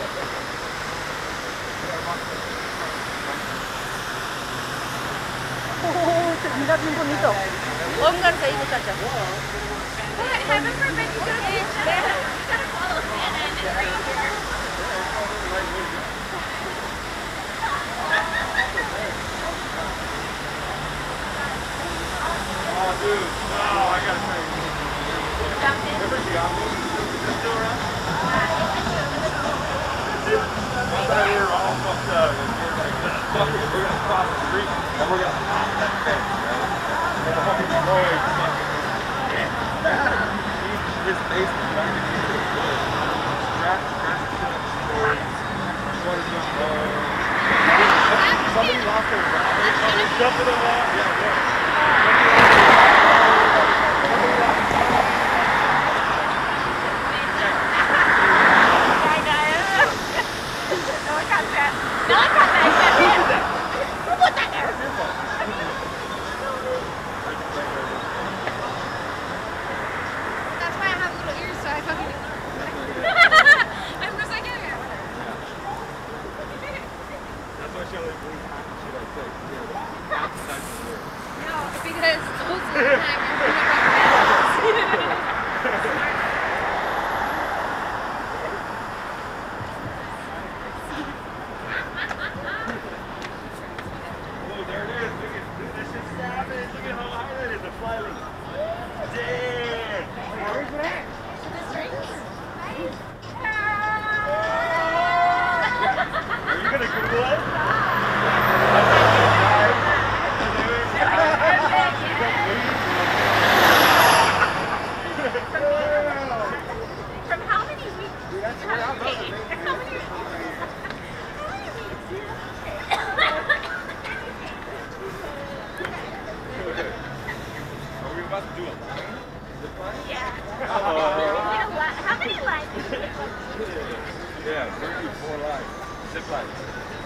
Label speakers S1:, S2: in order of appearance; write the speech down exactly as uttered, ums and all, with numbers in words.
S1: Mira bien bonito. Pónganse ahí, muchachas.
S2: Heaven forbid you go to the beach. You gotta follow Santa and it's right here.
S3: Oh, dude. No, I gotta tell you. Remember Diablo? Is it still around? I thought we were all fucked up. We're like, fuck it, we're gonna cross the street and we're gonna pop that thing, right? And the fucking boy fucking his face was back in here. Scratch, scratch, scratch. Somebody lost their wallet. They jumped in the wall. Yeah, yeah. Yeah, three, four lines. Zip lines.